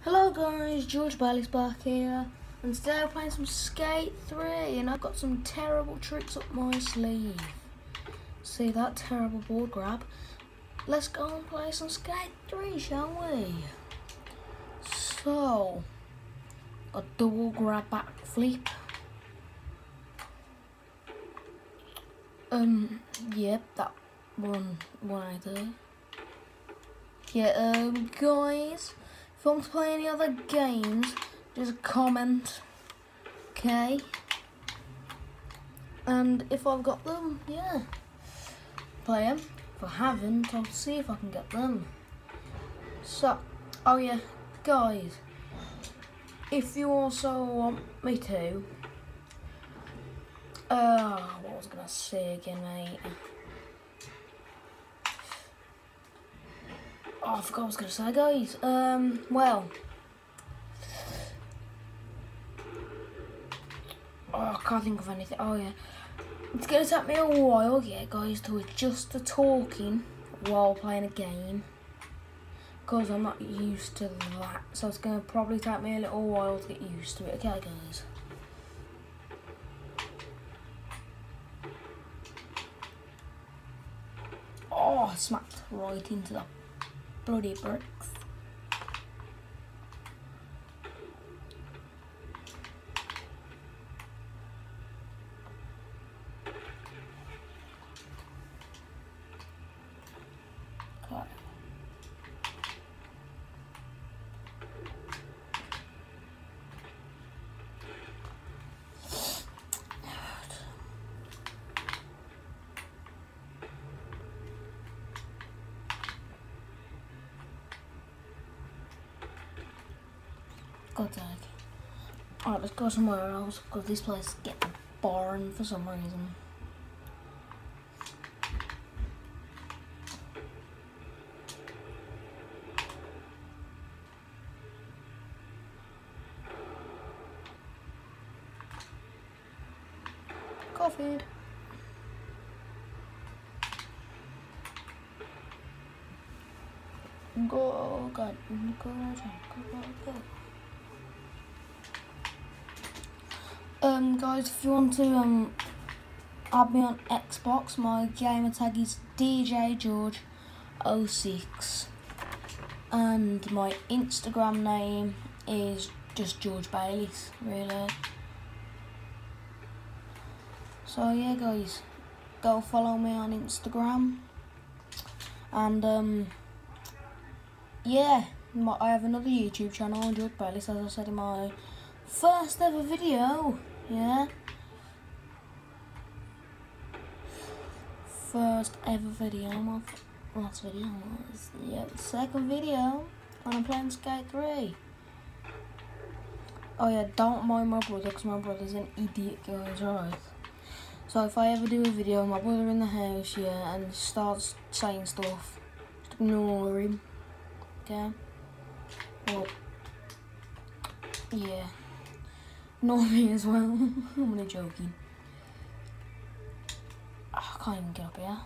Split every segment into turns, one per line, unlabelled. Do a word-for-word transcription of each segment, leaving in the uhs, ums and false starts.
Hello guys, George Bailey's back here, and today I'm playing some Skate three, and I've got some terrible tricks up my sleeve. See that terrible board grab? Let's go and play some Skate three, shall we? So, a double grab back flip. Um, yep, that one, one I do. Yeah, um, guys. If you want to play any other games, just comment, okay? And if I've got them, yeah, play them. If I haven't, I'll see if I can get them. So, oh yeah, guys, if you also want me to, uh, what was I gonna say again, mate? Oh, I forgot what I was going to say, guys. Um, well. Oh, I can't think of anything. Oh, yeah. It's going to take me a while, yeah, guys, to adjust the talking while playing a game. Because I'm not used to that. So it's going to probably take me a little while to get used to it. Okay, guys. Oh, I smacked right into the bloody bricks. Okay. God's sake. Alright, let's go somewhere else because this place is getting boring for some reason. Coffee. Go, God, go, go, go, go. Um, guys, if you want to um add me on Xbox, my gamer tag is D J George oh six, and my Instagram name is just George Bailey's, really. So yeah, guys, go follow me on Instagram, and um, yeah, my, I have another YouTube channel, George Bailey, as I said in my first ever video. Yeah, first ever video. My last video was yeah, the second video when I'm playing Skate three. Oh yeah, don't mind my brother because my brother's an idiot, guys. Right. So if I ever do a video, my brother in the house, yeah, and starts saying stuff, just ignore him. Okay. Well, yeah. Ignore me as well. I'm only joking. Oh, I can't even get up here.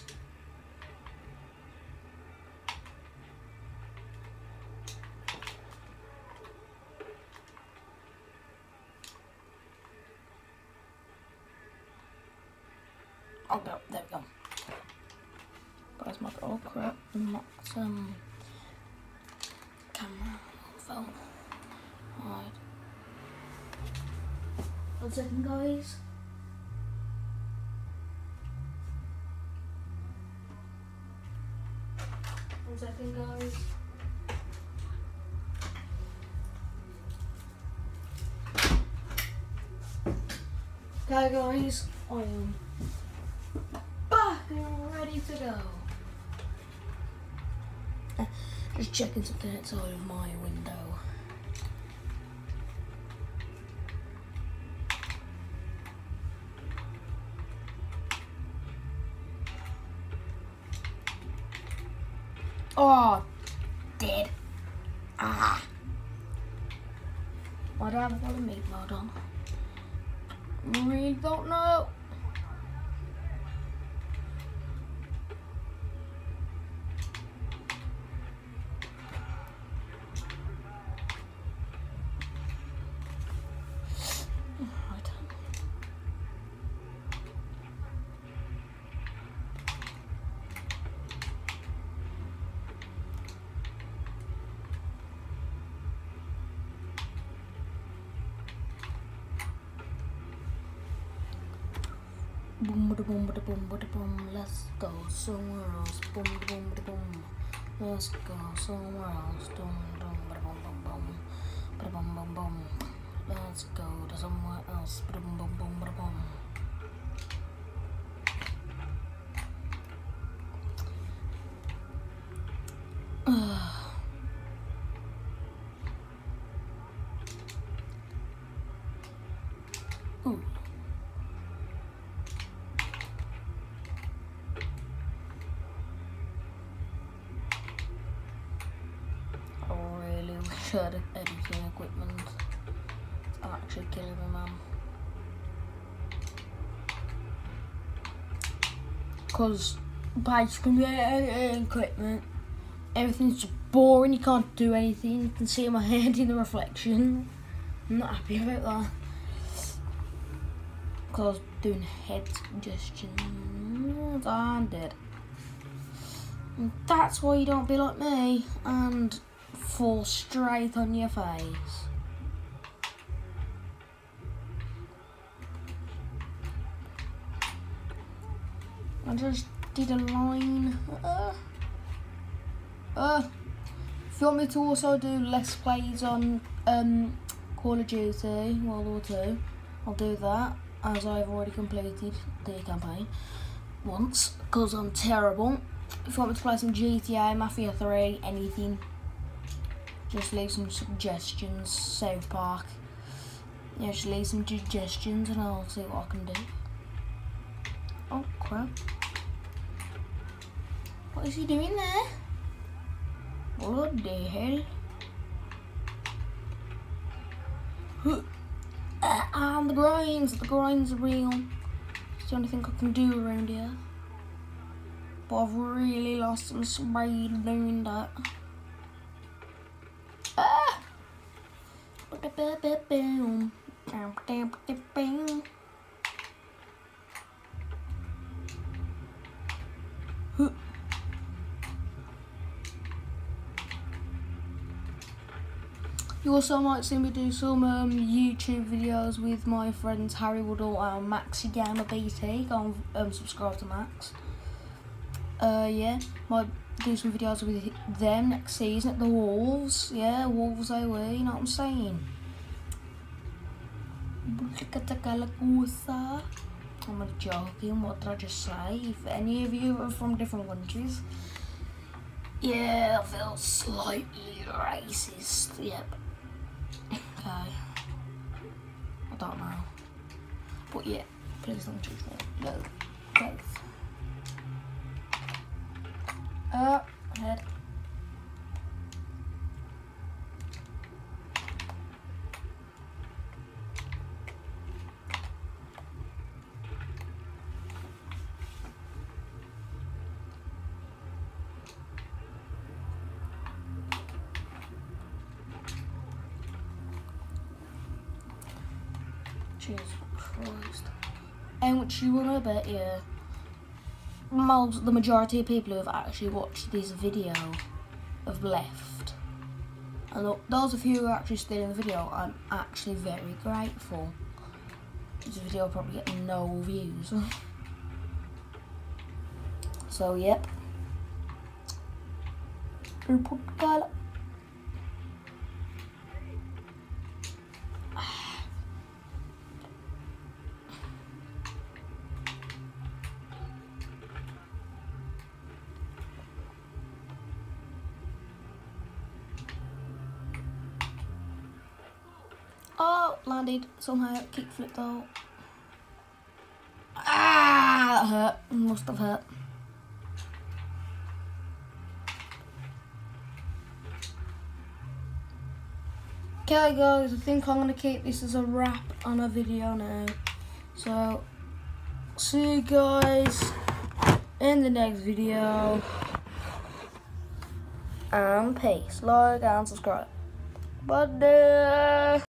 Oh, go. There we go. Guys, my oh crap, not um camera phone. Alright. One second, guys. One second, guys. Okay, guys, I am back and ready to go. Uh, just checking something outside of my window. Oh, dead. Ah. Why do I have a lot of meat mode on? Really don't know. Boom, bada boom, bada boom, bada boom. Let's go somewhere else. Boom, bada boom, bada boom. Let's go somewhere else. Boom, boom, bada boom, boom, boom. Bada boom, boom, boom. Let's go to somewhere else. Bada boom, boom, boom, bada boom. Ooh. I really wish I had editing equipment. It's actually killing me, man. Because basically editing equipment, everything's just boring, you can't do anything, you can see my head in the reflection. I'm not happy about that. Because I was doing head suggestions and did. And that's why you don't be like me and fall straight on your face. I just did a line. Uh, uh, if you want me to also do Let's Plays on um, Call of Duty World War Two, I'll do that, as I've already completed the campaign once, because I'm terrible. If you want me to play some G T A, Mafia three, anything, just leave some suggestions. South Park. Yeah, just leave some suggestions and I'll see what I can do. Oh crap. What is he doing there? What the hell? Uh, and the grinds, the grinds are real. It's the only thing I can do around here. But I've really lost some speed doing that. Ah! You also might see me do some um, YouTube videos with my friends Harry Woodall and Maxi Gamer B T. Go and um, subscribe to Max. Uh, yeah, might do some videos with them next season at the Wolves. Yeah, Wolves A W E, you know what I'm saying? I'm not joking, what did I just say? If any of you are from different countries, yeah, I feel slightly racist, yep. Okay, I don't know, but yeah, please don't choose one, no, both. Uh, head. Jesus Christ. And which you wanna bet, yeah. Most, the majority of people who have actually watched this video have left. And those of you who are actually still in the video, I'm actually very grateful. This video will probably get no views. So, yep. Oh, landed somehow, kick flipped out. Ah, that hurt, must have hurt. Okay guys, I think I'm going to keep this as a wrap on a video now. So, see you guys in the next video. And peace. Like and subscribe. Bye.